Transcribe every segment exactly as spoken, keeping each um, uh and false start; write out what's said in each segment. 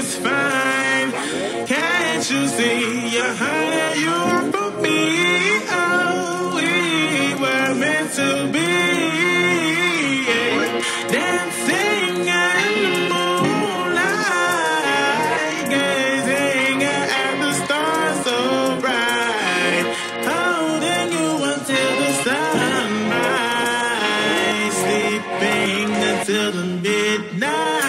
is fine. Can't you see you're higher, you are for me? Oh, we were meant to be. Dancing in the moonlight, gazing at the stars so bright, holding you until the sunrise, sleeping until the midnight.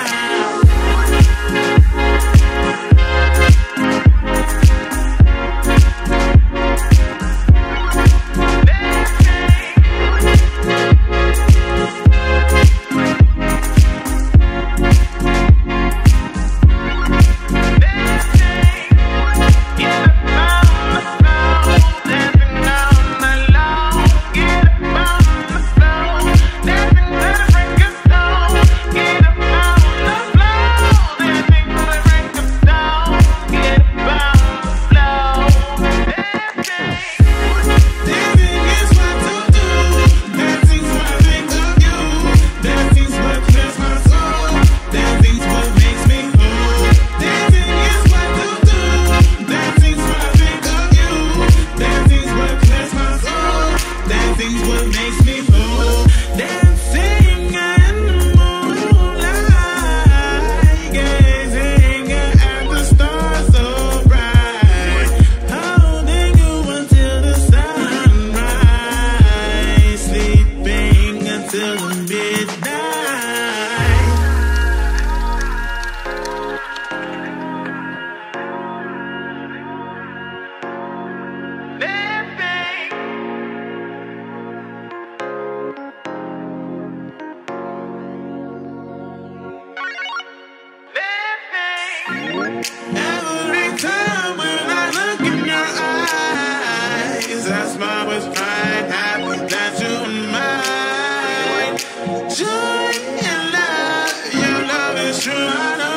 Every time when I look in your eyes, I smile with pride, happy that you're mine. Joy and love, your love is true. I know